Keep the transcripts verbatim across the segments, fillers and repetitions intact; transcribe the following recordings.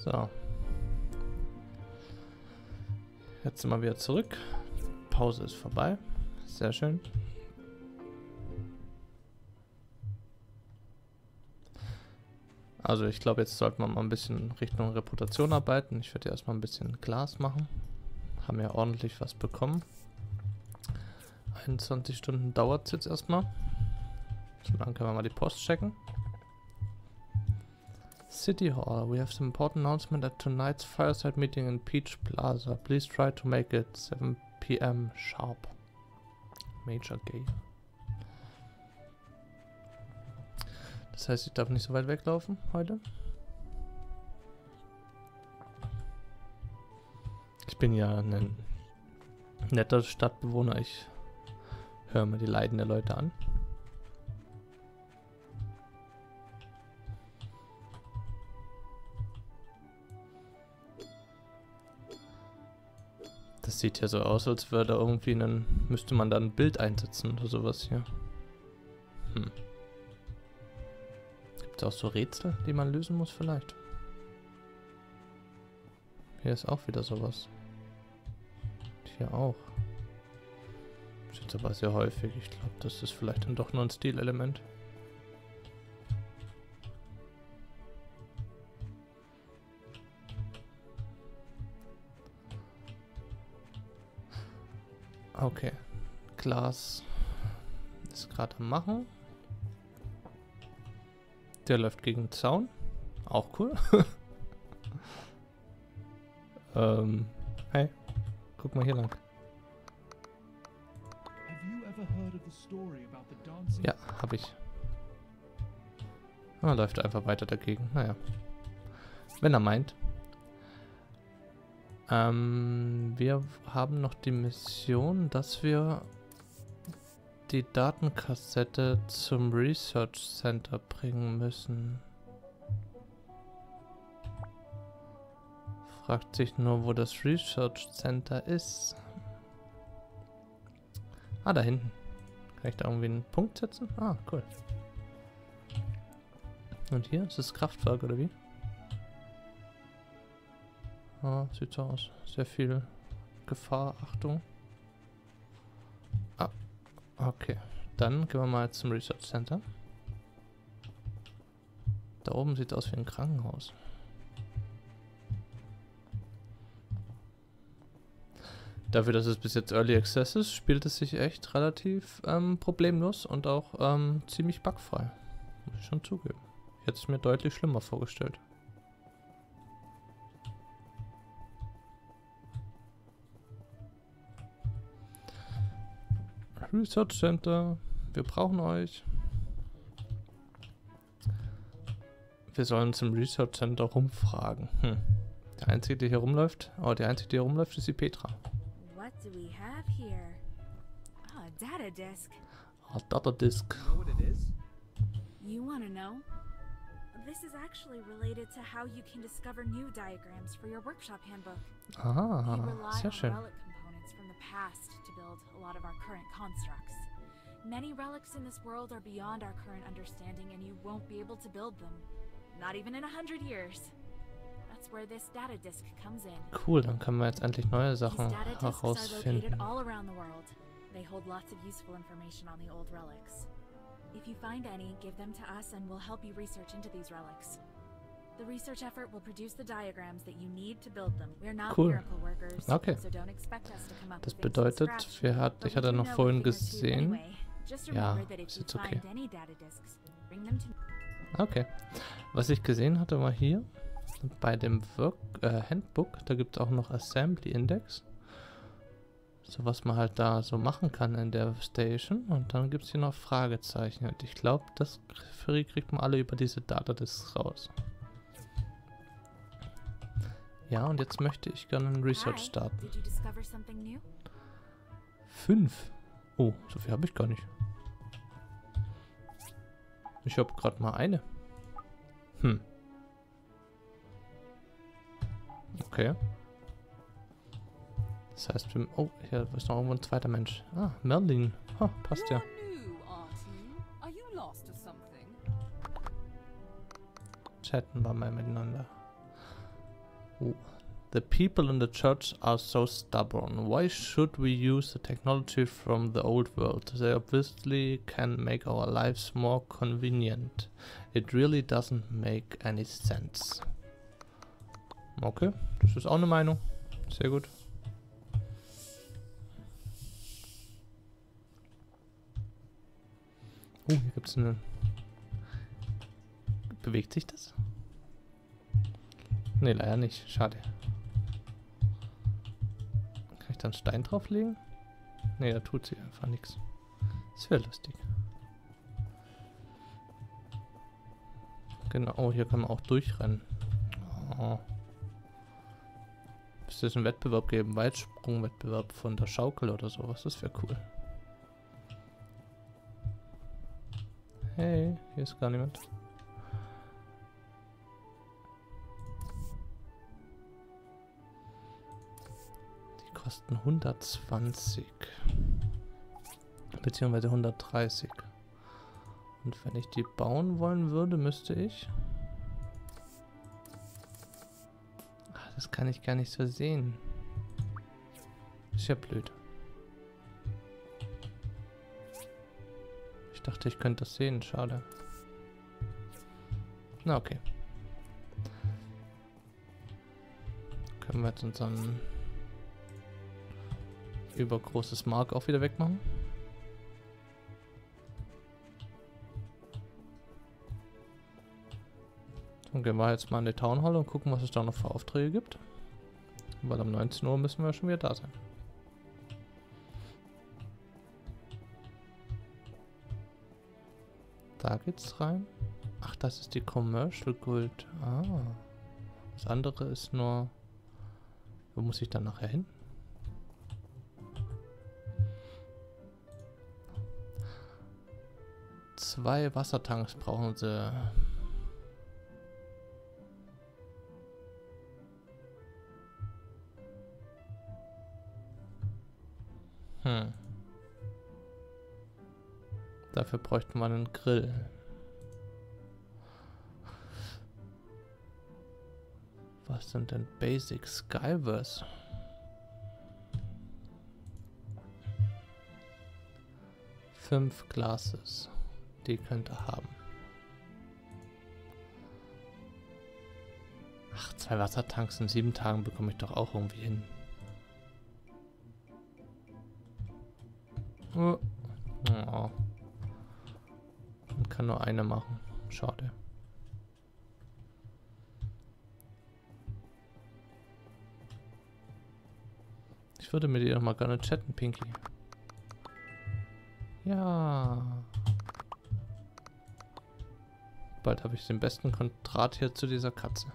So. Jetzt sind wir wieder zurück. Pause ist vorbei. Sehr schön. Also ich glaube, jetzt sollten wir mal ein bisschen Richtung Reputation arbeiten. Ich werde erstmal ein bisschen Glas machen. Haben ja ordentlich was bekommen. einundzwanzig Stunden dauert es jetzt erstmal. So, dann können wir mal die Post checken. City Hall. We have some important announcement at tonight's fireside meeting in Peach Plaza. Please try to make it seven p m sharp. Major Gay. Das heißt, ich darf nicht so weit weglaufen heute. Ich bin ja ein netter Stadtbewohner. Ich höre mir die Leiden der Leute an. Das sieht ja so aus, als würde da irgendwie ein, müsste man da ein Bild einsetzen oder sowas hier. Hm. Gibt es auch so Rätsel, die man lösen muss vielleicht? Hier ist auch wieder sowas. Und hier auch. Das ist jetzt aber sehr häufig. Ich glaube, das ist vielleicht dann doch nur ein Stilelement. Okay. Glas ist gerade am Machen. Der läuft gegen den Zaun. Auch cool. ähm, hey. Guck mal hier lang. Ja, hab ich. Ah, läuft einfach weiter dagegen. Naja. Wenn er meint. Ähm, wir haben noch die Mission, dass wir die Datenkassette zum Research Center bringen müssen. Fragt sich nur, wo das Research Center ist. Ah, da hinten. Kann ich da irgendwie einen Punkt setzen? Ah, cool. Und hier ist das Kraftwerk, oder wie? Ah, sieht so aus. Sehr viel Gefahr, Achtung. Ah, okay. Dann gehen wir mal zum Research Center. Da oben sieht aus wie ein Krankenhaus. Dafür, dass es bis jetzt Early Access ist, spielt es sich echt relativ ähm, problemlos und auch ähm, ziemlich bugfrei. Muss ich schon zugeben. Ich hätte es mir deutlich schlimmer vorgestellt. Research Center, wir brauchen euch. Wir sollen zum Research Center rumfragen. Hm. Der Einzige, der hier rumläuft, oh, der Einzige, der hier rumläuft, ist die Petra. What do we have here? Oh, a data disk. Oh, Data Disk. You know what it is? You want to know? This is actually related to how you can discover new diagrams for your workshop handbook. Ah, We rely sehr on schön. relic components from the past to build a lot of our current constructs. Many relics in this world are beyond our current understanding and you won't be able to build them. Not even in a hundred years. That's where this data disk comes in. Cool, dann können wir jetzt endlich neue These Sachen data disks are located herausfinden. all around the world. They hold lots of useful information on the old relics. If you find any, give them to us and we'll help you research into these relics. The research effort will produce the diagrams that you need to build them. We're not Cool. miracle workers, Okay. so don't expect us to come up Das with things from bedeutet, scratch. wir hat, But ich we hatte do noch know a vorhin thing or two gesehen. anyway. Just Ja, remember that if ist you jetzt okay. find any data disks, bring them to me. Okay. Was ich gesehen hatte, war hier bei dem Work, äh, Handbook. Da gibt es auch noch Assembly Index. So was man halt da so machen kann in der Station. Und dann gibt es hier noch Fragezeichen. Und ich glaube, das kriegt man alle über diese Datadisks raus. Ja, und jetzt möchte ich gerne einen Research Hi, starten. did you discover something new? Fünf. Oh, so viel habe ich gar nicht. Ich habe gerade mal eine. Hm. Okay. Das heißt, wir... Oh, hier ist noch irgendwo ein zweiter Mensch. Ah, Merlin. Ha, passt ja. You're new, aren't you? Are you lost or something? Chatten wir mal miteinander. Oh. The people in the church are so stubborn. Why should we use the technology from the old world? They obviously can make our lives more convenient. It really doesn't make any sense. Okay, das ist auch eine Meinung. Sehr gut. Oh, hier gibt es eine... Bewegt sich das? Ne, leider nicht. Schade. Kann ich da einen Stein drauflegen? Ne, da tut sie einfach nichts. Das wäre lustig. Genau, oh, hier kann man auch durchrennen. Oh. Müsste es einen Wettbewerb geben? Weitsprungwettbewerb von der Schaukel oder sowas. Das wäre cool. Hey, hier ist gar niemand. Die kosten hundertzwanzig. Beziehungsweise hundertdreißig. Und wenn ich die bauen wollen würde, müsste ich... Ach, das kann ich gar nicht so sehen. Ist ja blöd. Ich dachte, ich könnte das sehen. Schade. Na, okay. Können wir jetzt unseren übergroßes Mark auch wieder wegmachen? Dann gehen wir jetzt mal in die Town Hall und gucken, was es da noch für Aufträge gibt. Weil um neunzehn Uhr müssen wir schon wieder da sein. Da geht's rein. Ach, das ist die Commercial Guild. Ah. Das andere ist nur... Wo muss ich dann nachher hin? Zwei Wassertanks brauchen sie. Hm. Dafür bräuchten wir einen Grill. Was sind denn Basic Skywars? Fünf Glasses. Die könnt ihr haben. Ach, zwei Wassertanks in sieben Tagen bekomme ich doch auch irgendwie hin. Oh. Oh. Man kann nur eine machen. Schade. Ich würde mit dir noch mal gerne chatten, Pinky. Ja. Bald habe ich den besten Kontrast hier zu dieser Katze.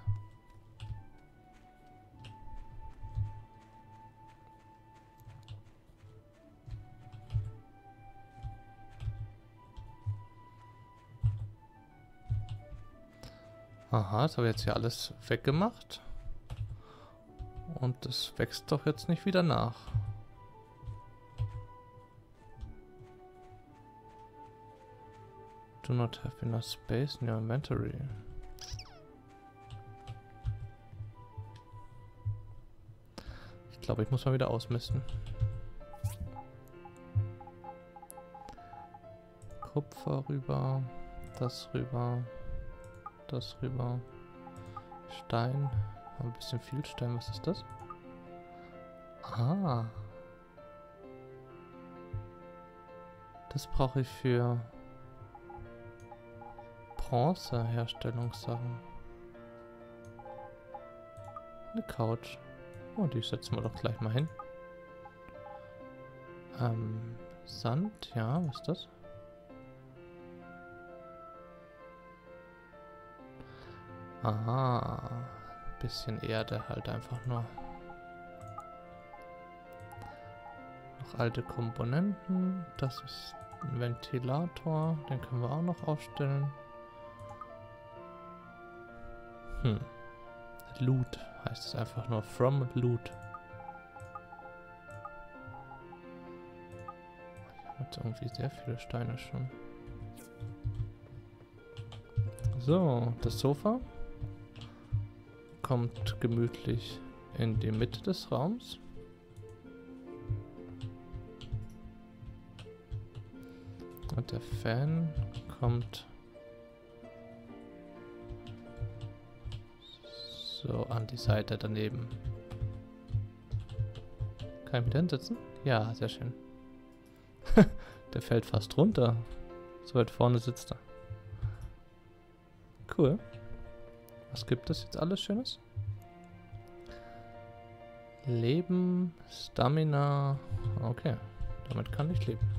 Aha, das habe ich jetzt hier alles weggemacht. Und das wächst doch jetzt nicht wieder nach. Do not have enough space in your inventory. Ich glaube, ich muss mal wieder ausmisten. Kupfer rüber, das rüber, das rüber, Stein. Ein bisschen viel Stein, was ist das? Ah. Das brauche ich für Bronze-Herstellungssachen. Eine Couch. Oh, die setzen wir doch gleich mal hin. Ähm, Sand, ja, was ist das? Aha. Bisschen Erde halt einfach nur. Noch alte Komponenten. Das ist ein Ventilator. Den können wir auch noch aufstellen. Hm. Loot heißt es einfach nur. From Loot. Ich habe jetzt irgendwie sehr viele Steine schon. So, das Sofa. kommt gemütlich in die Mitte des Raums. Und der Fan kommt so an die Seite daneben. Kann ich mich da hinsetzen? Ja, sehr schön. Der fällt fast runter. So weit vorne sitzt er. Cool. Was gibt es jetzt alles Schönes? Leben, Stamina. Okay, damit kann ich leben.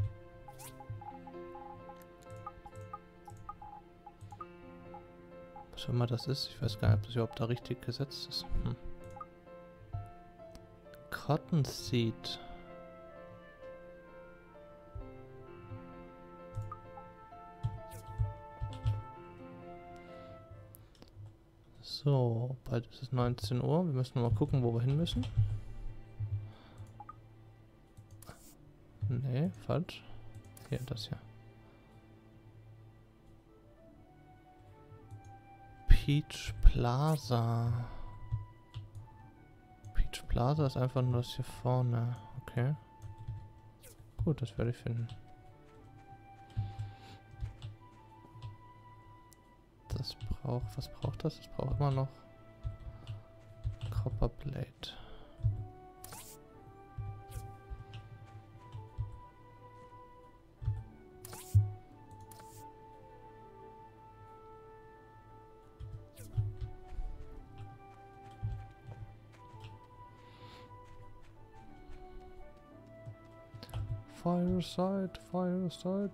Was auch immer das ist. Ich weiß gar nicht, ob das überhaupt da richtig gesetzt ist. Hm. Cotton Seed. So, bald ist es neunzehn Uhr. Wir müssen mal gucken, wo wir hin müssen. Nee, falsch. Hier, das hier. Peach Plaza. Peach Plaza ist einfach nur das hier vorne. Okay. Gut, das werde ich finden. Das braucht, was braucht das? Das braucht immer noch Copper Blade. Fireside, Fireside.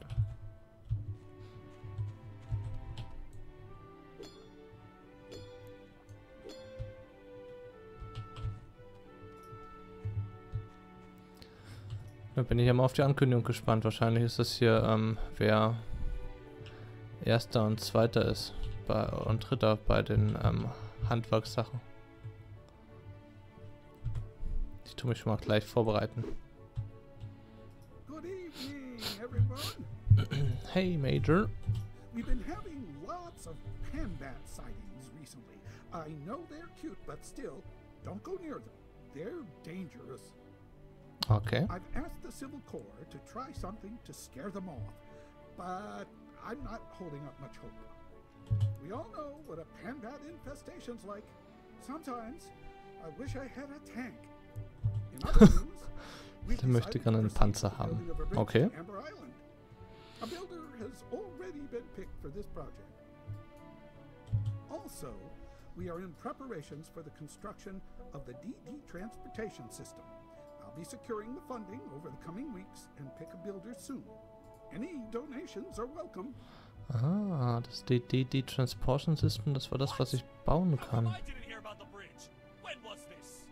Da bin ich ja mal auf die Ankündigung gespannt. Wahrscheinlich ist das hier, ähm, wer Erster und Zweiter ist bei, und Dritter bei den ähm, Handwerkssachen. Ich tue mich schon mal gleich vorbereiten. Good evening, everyone. Hey, Major. We've been having lots of Panbat sightings recently. I know they're cute, but still, don't go near them. They're dangerous. Okay. I've asked the Civil Corps to try something to scare them off, but I'm not holding up much hope. We all know what a Panbat infestation's like. Sometimes I wish I had a tank. In other news, we've Der möchte decided gerne einen to proceed Panzer with the haben. building of a bridge Okay. to Amber Island. A builder has already been picked for this project. Also, we are in preparations for the construction of the D D transportation system. I'll be securing the funding over the coming weeks and pick a builder soon. Any donations are welcome. Ah, das D D D Transportation System, das war das, was ich bauen kann. I didn't hear about the bridge. When was this?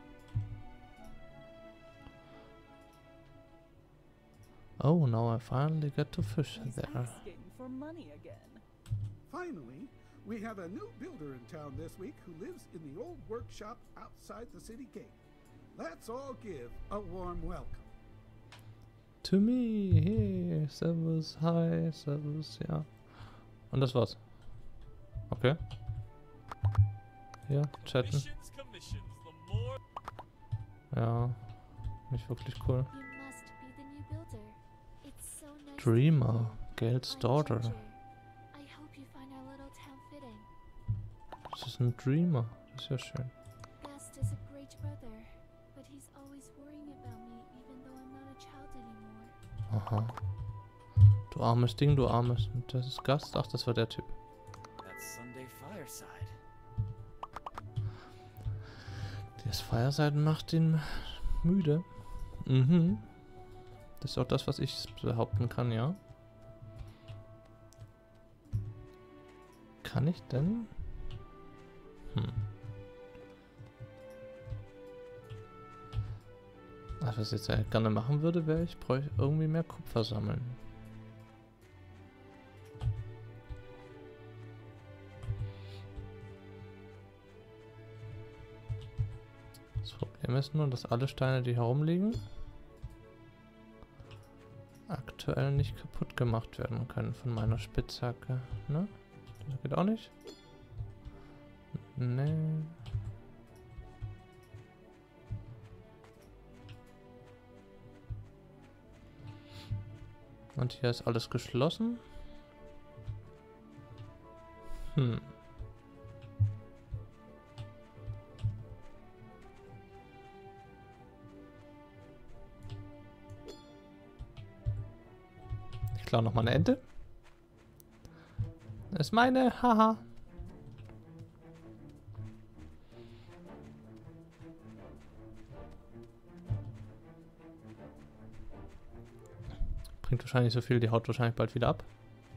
Oh, now I finally get to fish He's there. asking for money again. Finally, we have a new builder in town this week who lives in the old workshop outside the city gate. Let's all give a warm welcome. To me, hey, servus, hi, servus, ja. Und das war's. Okay. Ja, chatten. Missions, commissions, the more Ja, nicht wirklich cool. You must be the new builder. It's so nice. to Dreamer, meet you. Gale's I'm daughter. Ginger. I hope you find our little town fitting. Das ist ein Dreamer, das ist ja schön. Bast is a great brother, but he's always worrying about me even though I'm not a child anymore. Aha. Du armes Ding, du armes. Und das ist Gast? Ach, das war der Typ. That's Sunday Fireside. Das Fireside macht ihn müde. Mhm. Das ist auch das, was ich behaupten kann, ja. Kann ich denn? Hm. Ach, was ich jetzt gerne machen würde, wäre, ich bräuchte irgendwie mehr Kupfer sammeln. Das Problem ist nur, dass alle Steine, die herumliegen, aktuell nicht kaputt gemacht werden können von meiner Spitzhacke. Ne? Das geht auch nicht. Nee. Und hier ist alles geschlossen. Hm. Ich klaue noch mal eine Ente. Das ist meine, haha. Bringt wahrscheinlich so viel, die haut wahrscheinlich bald wieder ab.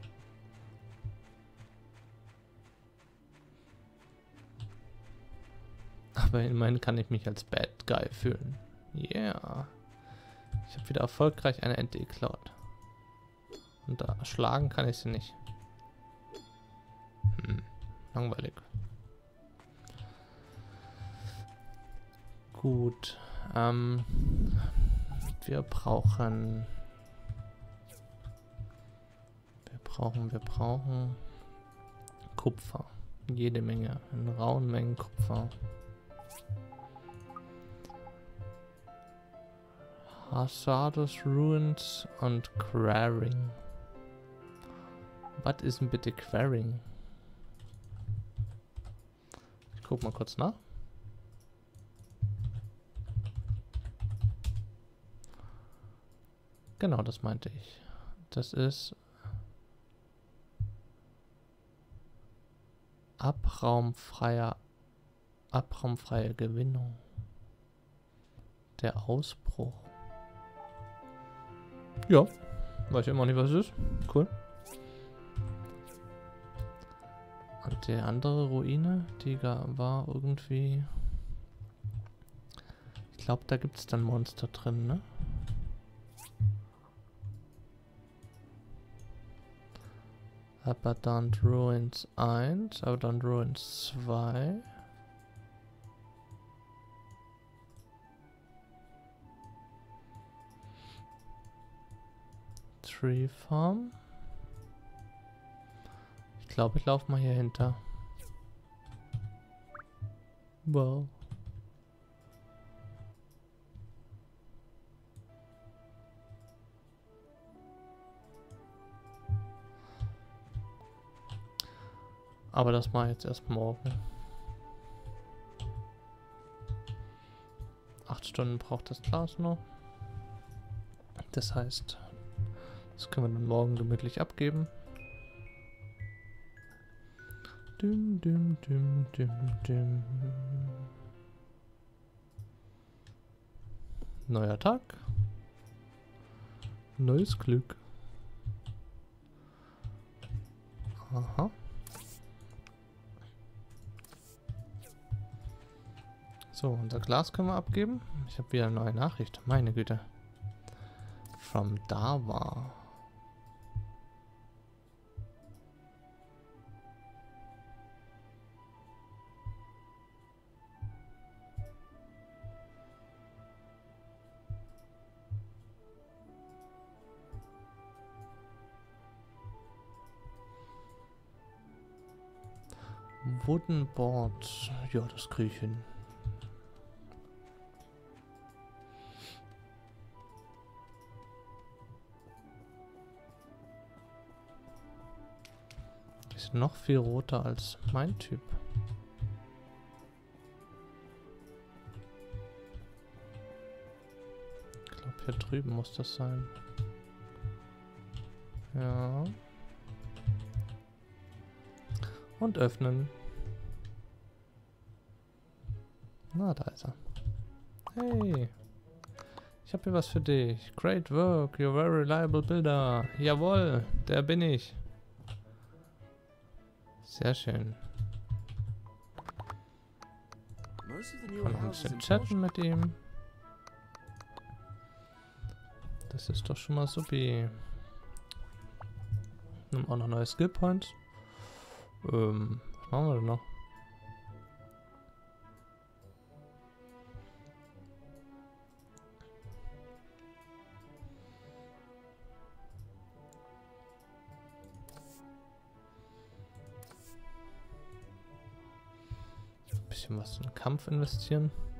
Aber immerhin kann ich mich als Bad Guy fühlen. Yeah. Ich habe wieder erfolgreich eine Ente geklaut. Und da erschlagen kann ich sie nicht. Hm, langweilig. Gut. Ähm, wir brauchen... Wir brauchen, wir brauchen... Kupfer. Jede Menge. In rauen Mengen Kupfer. Hazardous Ruins und Quarrying. Was ist denn bitte Quarrying? Ich guck mal kurz nach. Genau, das meinte ich. Das ist abraumfreier, abraumfreie Gewinnung. Der Ausbruch. Ja, weiß ich immer nicht, was es ist. Cool. Und die andere Ruine, die war irgendwie... Ich glaube, da gibt es dann Monster drin, ne? Abandoned Ruins eins, Abandoned Ruins zwei. Tree Farm. Ich glaube, ich laufe mal hier hinter. Wow. Aber das mache ich jetzt erst morgen. Acht Stunden braucht das Glas noch. Das heißt, das können wir dann morgen gemütlich abgeben. Düm, düm, düm, düm, düm. Neuer Tag. Neues Glück. Aha. So, unser Glas können wir abgeben. Ich habe wieder eine neue Nachricht. Meine Güte. From Dava. Wooden Board. Ja, das kriege ich hin. Ist noch viel roter als mein Typ. Ich glaube, hier drüben muss das sein. Ja. Und öffnen. Na, da ist er. Hey. Ich habe hier was für dich. Great work, you're very reliable builder. Jawohl, der bin ich. Sehr schön. Kann ein bisschen chatten mit ihm. Das ist doch schon mal supi. Nimm auch noch neue Skill Points. Ähm, was machen wir denn noch? Bisschen was in den Kampf investieren.